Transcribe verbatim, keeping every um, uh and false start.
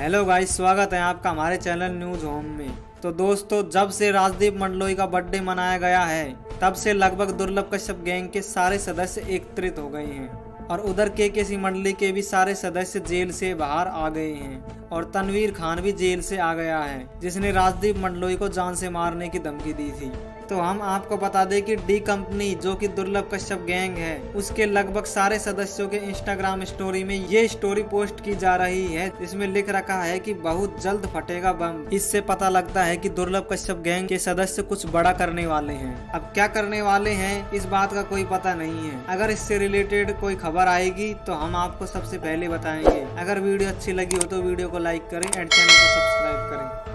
Hello guys, स्वागत है आपका हमारे चैनल न्यूज होम में। तो दोस्तों, जब से राजदीप मंडलोई का बर्थडे मनाया गया है तब से लगभग दुर्लभ कश्यप गैंग के सारे सदस्य एकत्रित हो गए हैं और उधर केकेसी मंडली के भी सारे सदस्य जेल से बाहर आ गए हैं और तनवीर खान भी जेल से आ गया है, जिसने राजदीप मंडलोई को जान से मारने की धमकी दी थी। तो हम आपको बता दें कि डी कंपनी, जो कि दुर्लभ कश्यप गैंग है, उसके लगभग सारे सदस्यों के इंस्टाग्राम स्टोरी में ये स्टोरी पोस्ट की जा रही है, जिसमें लिख रखा है कि बहुत जल्द फटेगा बम। इससे पता लगता है कि दुर्लभ कश्यप गैंग के सदस्य कुछ बड़ा करने वाले हैं। अब क्या करने वाले हैं इस बात का कोई पता नहीं है। अगर इससे रिलेटेड कोई खबर आएगी तो हम आपको सबसे पहले बताएंगे। अगर वीडियो अच्छी लगी हो तो वीडियो को लाइक करें एंड चैनल को सब्सक्राइब करें।